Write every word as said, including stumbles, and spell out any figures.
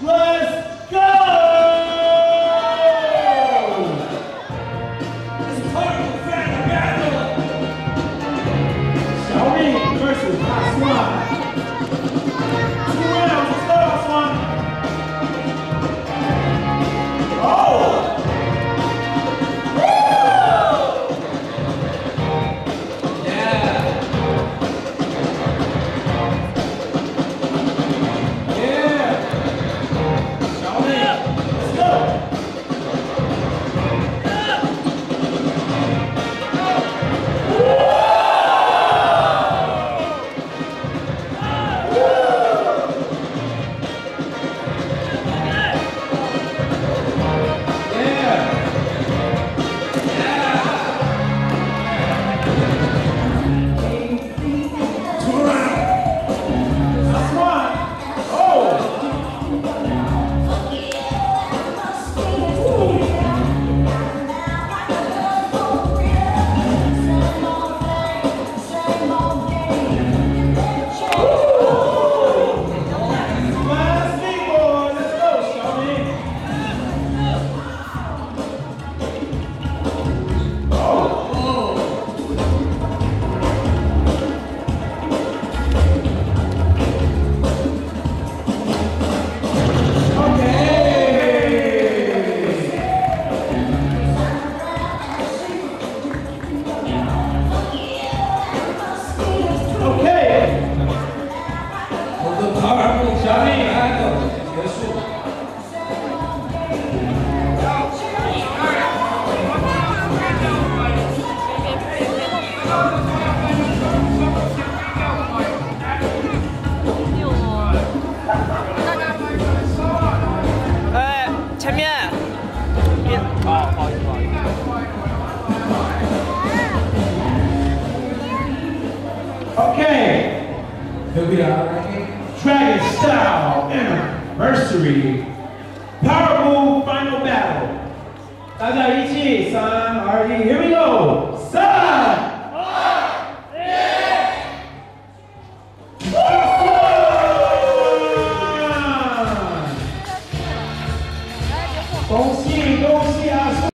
Let's go! It's part of the final battle. Xiao versus Hot Swan. Two rounds. Let's go, Hot Swan. Oh! Okay, here we are, Dragonstyle Anniversary Powermove Final Battle. 大家一起，三二一，here we go，三。